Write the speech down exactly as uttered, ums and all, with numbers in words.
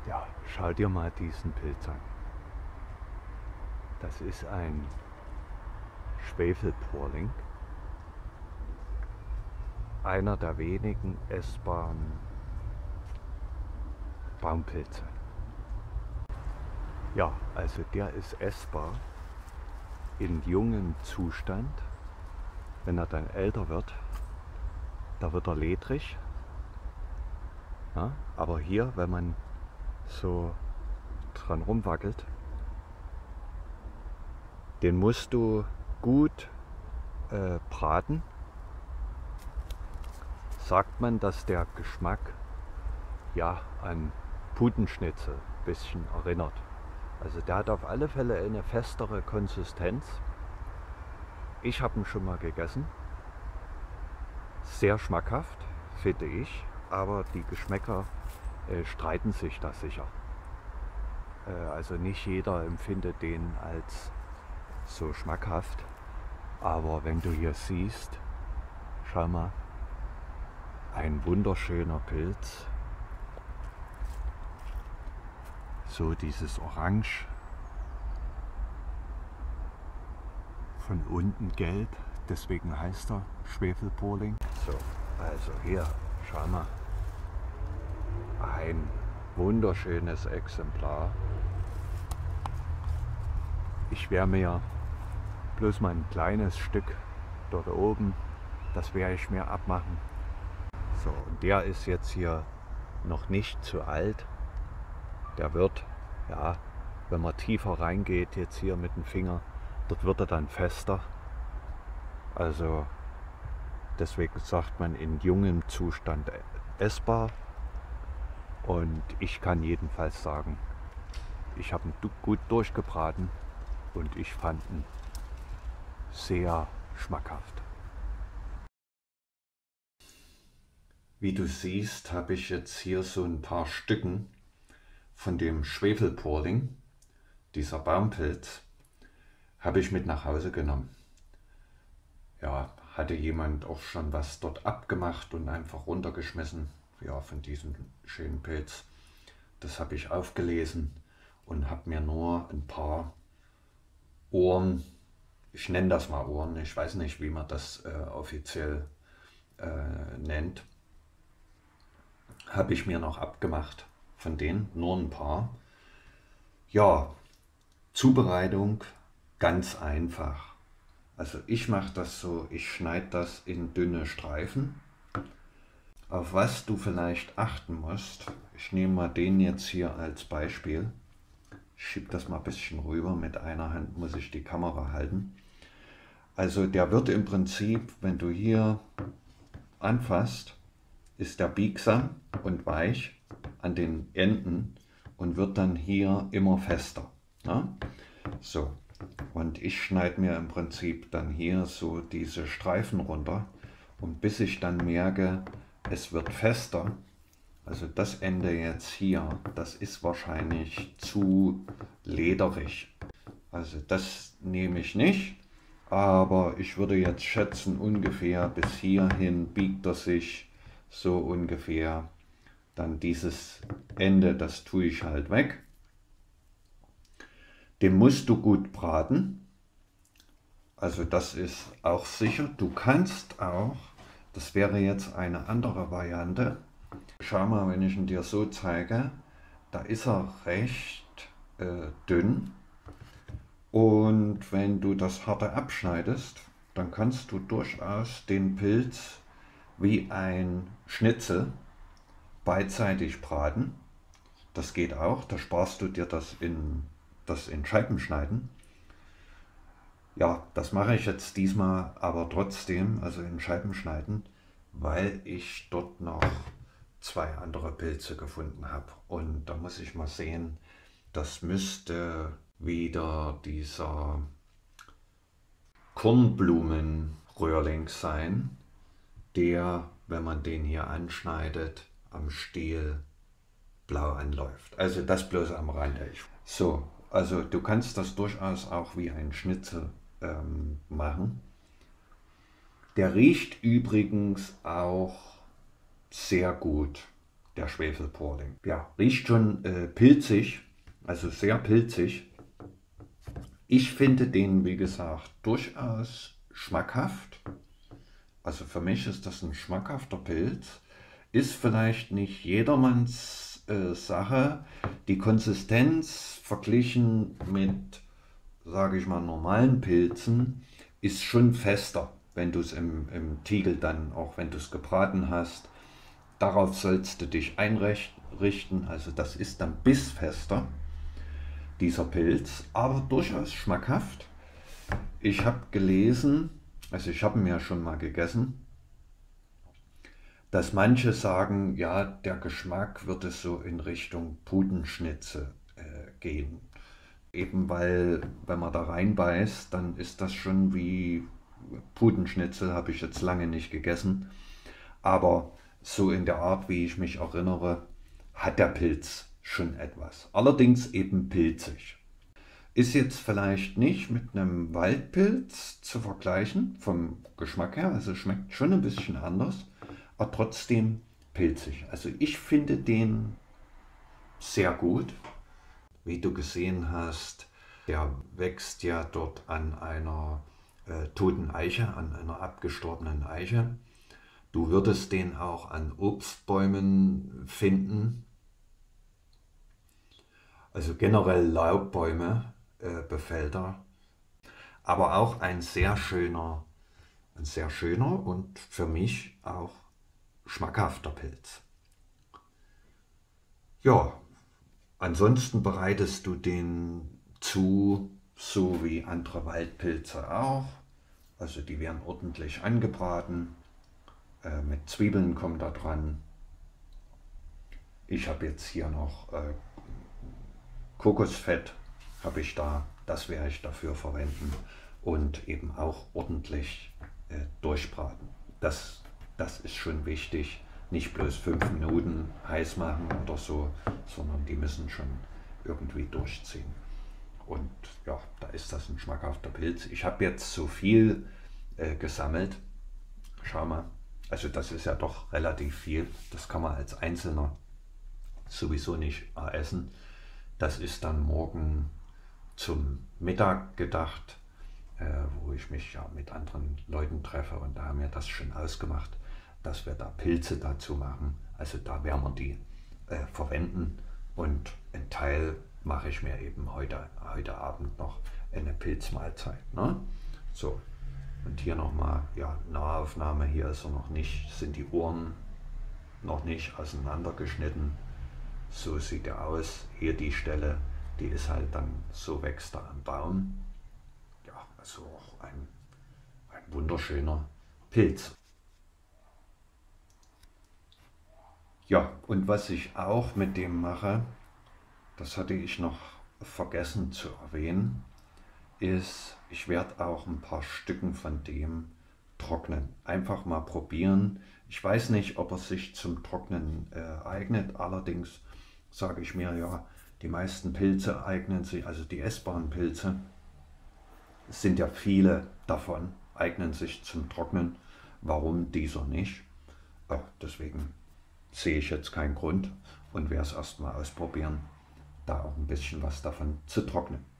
Ja, schau dir mal diesen Pilz an. Das ist ein Schwefelporling, einer der wenigen essbaren Baumpilze. Ja, also der ist essbar in jungem Zustand. Wenn er dann älter wird, da wird er ledrig. Ja, aber hier, wenn man so dran rumwackelt, den musst du gut äh, braten. Sagt man, dass der Geschmack ja an Putenschnitzel ein bisschen erinnert. Also der hat auf alle Fälle eine festere Konsistenz. Ich habe ihn schon mal gegessen. Sehr schmackhaft, finde ich. Aber die Geschmäcker äh, streiten sich da sicher. Äh, also nicht jeder empfindet den als so schmackhaft. Aber wenn du hier siehst, schau mal, ein wunderschöner Pilz. So dieses Orange, von unten gelb, deswegen heißt er Schwefelporling. So, also hier, schau mal, ein wunderschönes Exemplar. Ich werde mir bloß mal ein kleines Stück dort oben, das werde ich mir abmachen. So, und der ist jetzt hier noch nicht zu alt. Der wird, ja, wenn man tiefer reingeht, jetzt hier mit dem Finger, dort wird er dann fester. Also deswegen sagt man in jungem Zustand essbar. Und ich kann jedenfalls sagen, ich habe ihn gut durchgebraten und ich fand ihn sehr schmackhaft. Wie du siehst, habe ich jetzt hier so ein paar Stücken von dem Schwefelporling, dieser Baumpilz, habe ich mit nach Hause genommen. Ja, hatte jemand auch schon was dort abgemacht und einfach runtergeschmissen, ja, von diesem schönen Pilz. Das habe ich aufgelesen und habe mir nur ein paar Ohren, ich nenne das mal Ohren, ich weiß nicht, wie man das äh, offiziell äh, nennt, habe ich mir noch abgemacht. Von denen nur ein paar. Ja, Zubereitung ganz einfach. Also ich mache das so, ich schneide das in dünne Streifen. Auf was du vielleicht achten musst, ich nehme mal den jetzt hier als Beispiel. Ich schiebe das mal ein bisschen rüber, mit einer Hand muss ich die Kamera halten. Also der wird im Prinzip, wenn du hier anfasst, ist der biegsam und weich an den Enden und wird dann hier immer fester. Ja? So, und ich schneide mir im Prinzip dann hier so diese Streifen runter und bis ich dann merke, es wird fester, also das Ende jetzt hier, das ist wahrscheinlich zu lederig. Also das nehme ich nicht, aber ich würde jetzt schätzen, ungefähr bis hierhin biegt er sich so ungefähr. Dann dieses Ende, das tue ich halt weg. Den musst du gut braten. Also das ist auch sicher. Du kannst auch, das wäre jetzt eine andere Variante. Schau mal, wenn ich ihn dir so zeige, da ist er recht äh, dünn. Und wenn du das harte abschneidest, dann kannst du durchaus den Pilz wie ein Schnitzel beidseitig braten. Das geht auch, da sparst du dir das in, das in Scheiben schneiden. Ja, das mache ich jetzt diesmal aber trotzdem, also in Scheiben schneiden, weil ich dort noch zwei andere Pilze gefunden habe. Und da muss ich mal sehen, das müsste wieder dieser Kornblumenröhrling sein, der, wenn man den hier anschneidet, am Stiel blau anläuft. Also das bloß am Rande. So, also du kannst das durchaus auch wie ein Schnitzel ähm, machen. Der riecht übrigens auch sehr gut. der Schwefelporling. Ja, riecht schon äh, pilzig, also sehr pilzig. Ich finde den, wie gesagt, durchaus schmackhaft. Also für mich ist das ein schmackhafter Pilz. Ist vielleicht nicht jedermanns äh, Sache. Die Konsistenz verglichen mit, sage ich mal, normalen Pilzen ist schon fester, wenn du es im, im Tiegel dann, auch wenn du es gebraten hast. Darauf sollst du dich einrichten. Also das ist dann bissfester, dieser Pilz, aber durchaus schmackhaft. Ich habe gelesen, also ich habe ihn ja schon mal gegessen, dass manche sagen, ja, der Geschmack würde so in Richtung Putenschnitzel äh, gehen. Eben weil, wenn man da reinbeißt, dann ist das schon wie Putenschnitzel, habe ich jetzt lange nicht gegessen. Aber so in der Art, wie ich mich erinnere, hat der Pilz schon etwas. Allerdings eben pilzig. Ist jetzt vielleicht nicht mit einem Waldpilz zu vergleichen, vom Geschmack her, also schmeckt schon ein bisschen anders, aber trotzdem pilzig. Also ich finde den sehr gut. Wie du gesehen hast, der wächst ja dort an einer äh, toten Eiche, an einer abgestorbenen Eiche. Du würdest den auch an Obstbäumen finden, also generell Laubbäume äh, befällt er, aber auch ein sehr schöner, ein sehr schöner und für mich auch schmackhafter Pilz. Ja, ansonsten bereitest du den zu, so wie andere Waldpilze auch. Also die werden ordentlich angebraten, äh, mit Zwiebeln kommt da dran. Ich habe jetzt hier noch äh, Kokosfett, habe ich da, das werde ich dafür verwenden und eben auch ordentlich äh, durchbraten. Das, das ist schon wichtig, nicht bloß fünf Minuten heiß machen oder so, sondern die müssen schon irgendwie durchziehen. Und ja, da ist das ein schmackhafter Pilz. Ich habe jetzt so viel äh, gesammelt. Schau mal, also das ist ja doch relativ viel. Das kann man als Einzelner sowieso nicht essen. Das ist dann morgen zum Mittag gedacht, äh, wo ich mich ja mit anderen Leuten treffe und da haben wir das schon ausgemacht, dass wir da Pilze dazu machen. Also da werden wir die äh, verwenden und einen Teil mache ich mir eben heute, heute Abend noch eine Pilzmahlzeit. Ne? So, und hier nochmal, ja, Nahaufnahme, hier ist er noch nicht, sind die Ohren noch nicht auseinandergeschnitten. So sieht er aus. Hier die Stelle, die ist halt dann, so wächst er am Baum. Ja, also auch ein, ein wunderschöner Pilz. Ja, und was ich auch mit dem mache, das hatte ich noch vergessen zu erwähnen, ist, ich werde auch ein paar Stücken von dem trocknen. Einfach mal probieren. Ich weiß nicht, ob er sich zum Trocknen äh, eignet, allerdings sage ich mir, ja, die meisten Pilze eignen sich, also die essbaren Pilze, es sind ja viele davon, eignen sich zum Trocknen. Warum dieser nicht? Äh, deswegen sehe ich jetzt keinen Grund und werde es erstmal ausprobieren, da auch ein bisschen was davon zu trocknen.